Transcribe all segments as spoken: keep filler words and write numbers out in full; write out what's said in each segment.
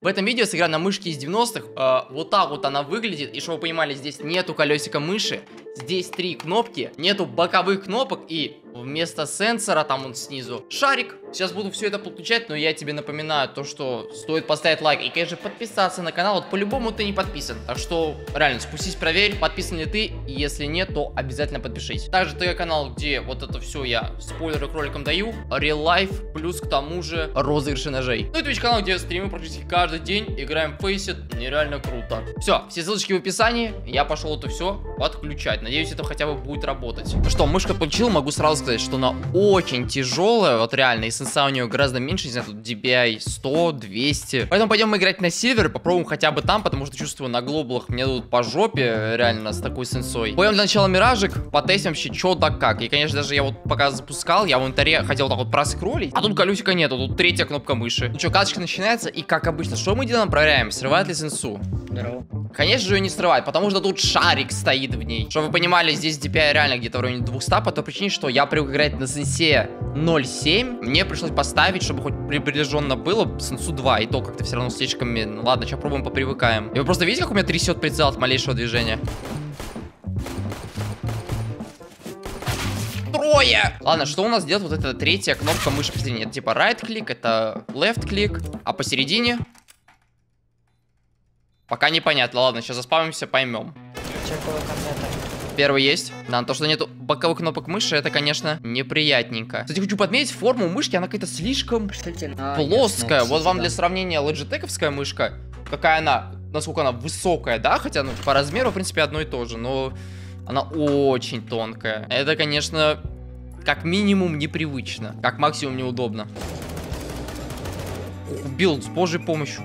В этом видео сыграем на мышке из девяностых. Э, вот так вот она выглядит. И чтобы вы понимали, здесь нету колесика мыши. Здесь три кнопки, нету боковых кнопок. И вместо сенсора, там он снизу, шарик. Сейчас буду все это подключать, но я тебе напоминаю то, что стоит поставить лайк и, конечно, подписаться на канал. Вот по-любому ты не подписан. Так что, реально, спустись, проверь, подписан ли ты. И если нет, то обязательно подпишись. Также ты канал, где вот это все я спойлеры к роликам даю. Real Life, плюс к тому же розыгрыши ножей. Ну и Twitch канал, где я стримы практически каждый день. Играем в Faceit, нереально круто. Все, все ссылочки в описании. Я пошел это все подключать. Надеюсь, это хотя бы будет работать. Ну что, мышка подключила, могу сразу сказать, что она очень тяжелая. Вот реально, и сенса у нее гораздо меньше. Не знаю, тут ди пи ай сто, двести. Поэтому пойдем играть на сильвер. Попробуем хотя бы там, потому что чувствую, на глобалах мне дадут по жопе. Реально, с такой сенсой. Пойдем для начала миражик. Потестим вообще, что да как. И, конечно, даже я вот пока запускал, я в инвентаре хотел так вот проскроллить. А тут колесика нету, тут третья кнопка мыши. Ну что, каточка начинается. И как обычно, что мы делаем? Проверяем, срывает ли сенсу. Здорово. Конечно же, ее не срывает, потому что тут шарик стоит в ней. Чтобы вы понимали, здесь ди пи ай реально где-то в районе двухсот, по той причине, что я привык играть на сенсе ноль семь. Мне пришлось поставить, чтобы хоть приближенно было, сенсу два. И то как-то все равно слишком медленно. Ладно, сейчас пробуем, попривыкаем. И вы просто видите, как у меня трясет прицел от малейшего движения? Трое! Ладно, что у нас делает вот эта третья кнопка мыши посередине? Это типа right-клик, это left-клик, а посередине... Пока непонятно. Ладно, сейчас заспавнимся, поймем. Первый есть. Да, то, что нету боковых кнопок мыши, это, конечно, неприятненько. Кстати, хочу подметить, форму мышки, она какая-то слишком плоская. Вот вам для сравнения Logitech-овская мышка. Какая она, насколько она высокая, да? Хотя, ну, по размеру, в принципе, одно и то же. Но она очень тонкая. Это, конечно, как минимум непривычно. Как максимум неудобно. Убил с божьей помощью.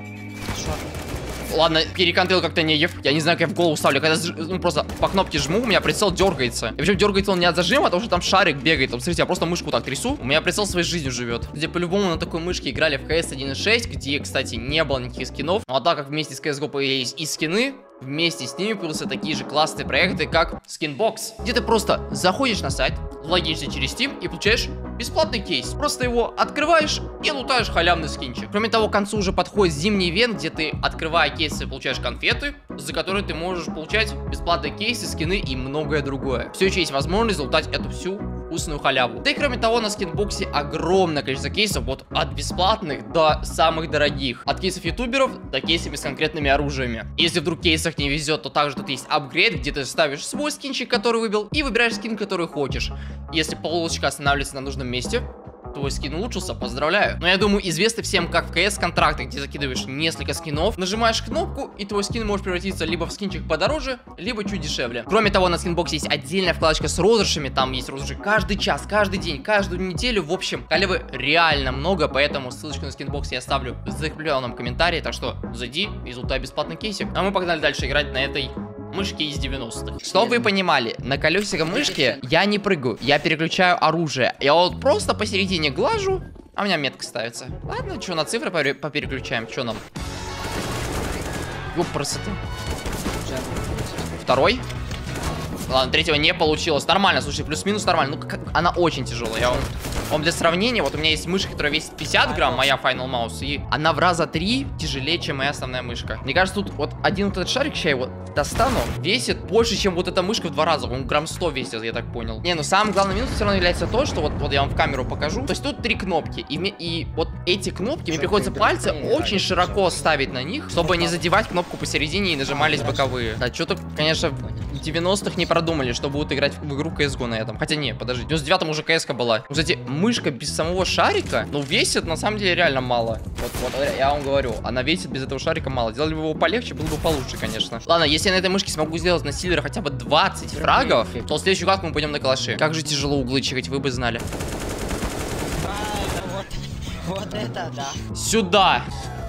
Ладно, переконтрил как-то не ев. Я не знаю, как я в голову ставлю. Когда ну, просто по кнопке жму, у меня прицел дергается. И причем дергается он не от зажима, а потому что там шарик бегает. Вот, смотрите, я просто мышку так трясу. У меня прицел своей жизнью живет. Где по-любому на такой мышке играли в кс один точка шесть, где, кстати, не было никаких скинов. Ну, а так как вместе с си эс го появились и скины, вместе с ними появились такие же классные проекты, как Skinbox, где ты просто заходишь на сайт, логинишься через Steam и получаешь бесплатный кейс. Просто его открываешь и лутаешь халявный скинчик. Кроме того, к концу уже подходит зимний ивент, где ты, открывая кейсы, получаешь конфеты, за которые ты можешь получать бесплатные кейсы, скины и многое другое. Все еще есть возможность залутать эту всю вкусную халяву. Да и кроме того, на скинбоксе огромное количество кейсов, вот от бесплатных до самых дорогих. От кейсов ютуберов до кейсов с конкретными оружиями. Если вдруг в кейсах не везет, то также тут есть апгрейд, где ты ставишь свой скинчик, который выбил, и выбираешь скин, который хочешь. Если полочка останавливается на нужном месте, твой скин улучшился, поздравляю. Но я думаю, известно всем, как в кс контракты, где закидываешь несколько скинов, нажимаешь кнопку, и твой скин может превратиться либо в скинчик подороже, либо чуть дешевле. Кроме того, на скинбоксе есть отдельная вкладочка с розыгрышами, там есть розыгрыши каждый час, каждый день, каждую неделю. В общем, халявы реально много, поэтому ссылочку на скинбокс я оставлю в закрепленном комментарии, так что зайди и залутай бесплатный кейсик. А мы погнали дальше играть на этой мышки из девяностых. Чтобы вы понимали, на колесико мышки я не прыгаю, я переключаю оружие. Я вот просто посередине глажу, а у меня метка ставится. Ладно, что, на цифры попереключаем, что нам? Ёп, красоты. Второй. Ладно, третьего не получилось. Нормально, слушай, плюс-минус нормально. Ну, как, она очень тяжелая. Я вам, вам для сравнения, вот у меня есть мышка, которая весит пятьдесят грамм, моя Final Mouse, и она в раза три тяжелее, чем моя основная мышка. Мне кажется, тут вот один вот этот шарик, сейчас я его достану, весит больше, чем вот эта мышка в два раза. Он грамм сто весит, я так понял. Не, ну самым главным минусом все равно является то, что вот, вот я вам в камеру покажу. То есть тут три кнопки, и, и вот эти кнопки, мне приходится пальцы очень широко ставить на них, чтобы не задевать кнопку посередине и нажимались боковые. Да, что-то, конечно, в девяностых не продумали, что будут играть в игру кс го на этом. Хотя не, подожди, в девяносто девятом уже кс-ка была. Кстати, мышка без самого шарика, ну, весит на самом деле реально мало. Вот, вот, я вам говорю, она весит без этого шарика мало. Делали бы его полегче, было бы получше, конечно. Ладно, если я на этой мышке смогу сделать на сильвере хотя бы двадцать фрагов, то в следующую катку мы пойдем на калаши. Как же тяжело углы чекать, вы бы знали. Вот, вот это да. Сюда.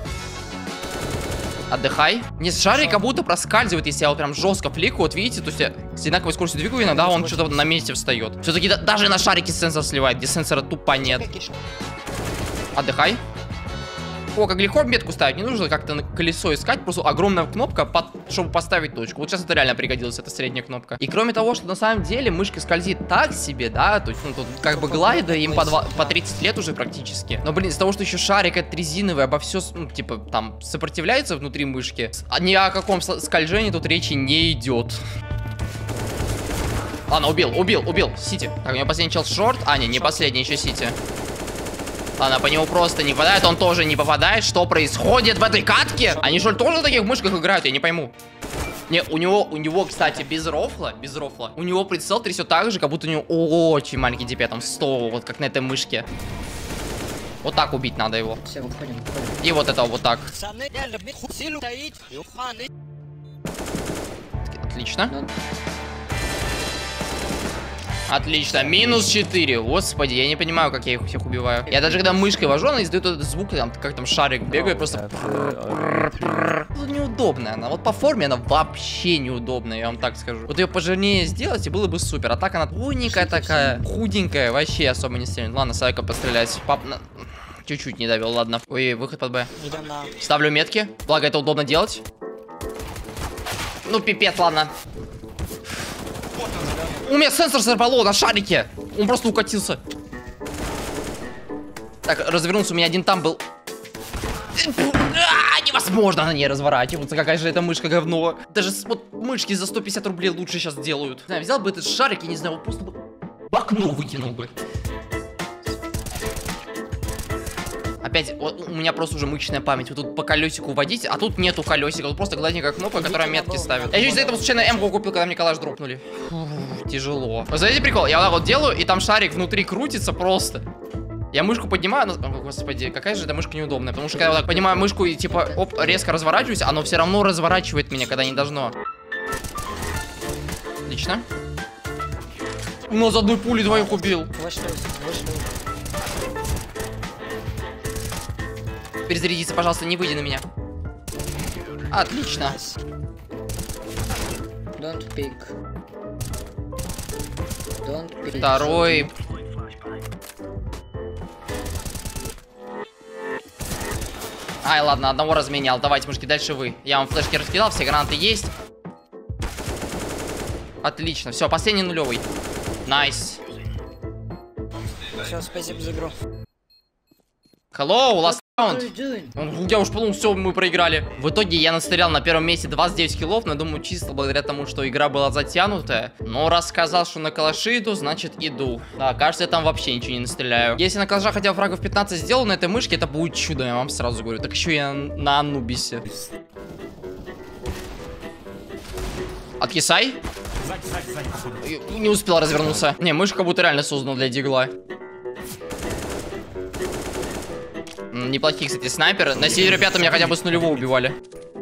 Отдыхай. Не, шарик как будто проскальзывает, если я вот прям жестко фликаю. Вот видите, то есть я с одинаковой скоростью двигаю, иногда он что-то на месте встает. Все-таки да, даже на шарике сенсор сливает, где сенсора тупо нет. Отдыхай. О, как легко метку ставить. Не нужно как-то на колесо искать. Просто огромная кнопка, под, чтобы поставить точку. Вот сейчас это реально пригодилось, эта средняя кнопка. И кроме того, что на самом деле мышка скользит так себе, да, то есть, ну, тут как бы глайда, им по, два, по тридцать лет уже практически. Но, блин, из-за того, что еще шарик этот резиновый, обо все, ну, типа, там, сопротивляется внутри мышки, ни о каком скольжении тут речи не идет. Ладно, убил, убил, убил. Сити. Так, у него последний чел шорт. А, не, не последний, еще Сити. Ладно, по нему просто не попадает, он тоже не попадает. Что происходит в этой катке? Они что ли тоже на таких мышках играют? Я не пойму. Не, у него, у него, кстати, без рофла, без рофла. У него прицел трясет так же, как будто у него очень маленький ди пи, там сто, вот как на этой мышке. Вот так убить надо его. Все, выходим, выходим. И вот этого вот так. Отлично. Отлично, минус четыре. Господи, я не понимаю, как я их всех убиваю. Я даже когда мышкой вожу, она издает этот звук, там, как там шарик бегает, просто... Тут неудобная она. Вот по форме она вообще неудобная, я вам так скажу. Вот ее пожирнее сделать, и было бы супер. А так она тоненькая такая, худенькая, вообще особо не стрельнет. Ладно, Сайка пострелять. Пап... Чуть-чуть не довел, ладно. Ой, выход под Б. Ставлю метки, благо это удобно делать. Ну, пипец, ладно. У меня сенсор сорвало на шарике. Он просто укатился. Так, развернулся. У меня один там был. А, невозможно на ней разворачиваться. Какая же эта мышка говно. Даже вот мышки за сто пятьдесят рублей лучше сейчас делают. Не знаю, взял бы этот шарик, я не знаю, вот просто бы в окно выкинул бы. Опять, вот, у меня просто уже мышечная память. Вы тут по колесику водите, а тут нету колесика. Тут просто гладенькая кнопка, которая метки ставит. Я еще из-за этого случайно эмку купил, когда мне калаш дропнули. Фу, тяжело. Вот знаете прикол? Я вот так вот делаю, и там шарик внутри крутится просто. Я мышку поднимаю, но... О, господи, какая же эта мышка неудобная. Потому что когда я вот так поднимаю мышку и типа, оп, резко разворачиваюсь, оно все равно разворачивает меня, когда не должно. Отлично. Но за одной пули двоих убил. Вышли, вышли. Перезарядиться, пожалуйста, не выйди на меня. Отлично. Don't pick. Don't pick. Второй. Ай, ладно, одного разменял. Давайте, мужики, дальше вы. Я вам флешки раскидал, все гранаты есть. Отлично. Все, последний нулевый. Найс. Все, спасибо за игру. Hello, last What round. are you doing? Я уж подумал, все, мы проиграли. В итоге я настрелял на первом месте двадцать девять киллов, но думаю, чисто благодаря тому, что игра была затянутая. Но раз сказал, что на калаши иду, значит иду. Да, кажется, я там вообще ничего не настреляю. Если на калашах хотя бы фрагов пятнадцать сделал на этой мышке, это будет чудо, я вам сразу говорю. Так еще я на Анубисе. Откисай. Не успел развернуться. Не, мышка как будто реально создана для дигла. Неплохие, кстати, снайперы. На севере пятом меня хотя бы с нулевого убивали.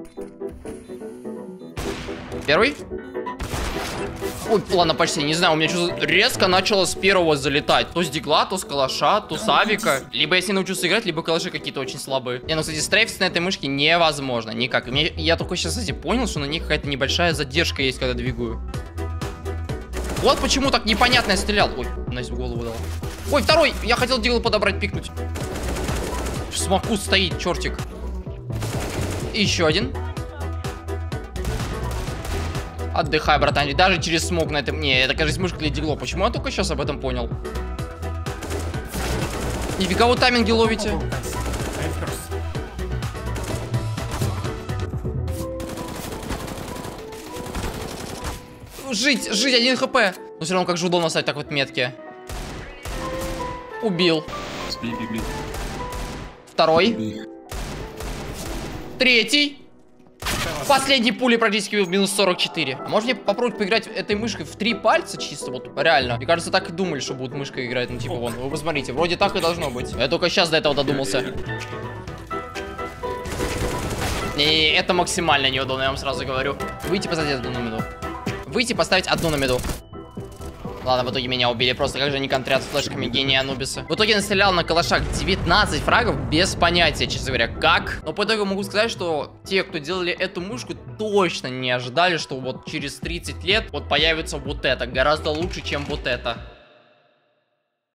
Первый? Ой, ладно, почти, не знаю, у меня что-то резко начало с первого залетать. То с дигла, то с калаша, то с авика. Либо если научусь играть, либо калаши какие-то очень слабые. Не, ну, кстати, стрейфиться на этой мышке невозможно, никак. Мне, я только сейчас, кстати, понял, что на ней какая-то небольшая задержка есть, когда двигаю. Вот почему так непонятно я стрелял. Ой, Настя в голову дал. Ой, второй, я хотел дигл подобрать, пикнуть. В смоку стоит, чертик. И еще один. Отдыхай, братан. Даже через смог на этом... Не, это, кажется, мышка для дигло. Почему я только сейчас об этом понял? Нифига вы тайминги ловите. Жить, жить, один хп. Но все равно как же удобно стать так вот метки. Убил. Второй. Третий. Последней пули практически минус сорок четыре. А можно мне попробовать поиграть этой мышкой в три пальца чисто? Вот реально. Мне кажется, так и думали, что будут мышкой играть. Ну типа вон, вы посмотрите, вроде так и должно быть. Я только сейчас до этого додумался. Не, это максимально неудобно, я вам сразу говорю. Выйти поставить одну на миду. Выйти поставить одну на миду. Ладно, в итоге меня убили. Просто как же они контрят с флешками гения Анубиса. В итоге я настрелял на калашах девятнадцать фрагов без понятия, честно говоря, как. Но по итогу могу сказать, что те, кто делали эту мышку, точно не ожидали, что вот через тридцать лет вот появится вот это. Гораздо лучше, чем вот это.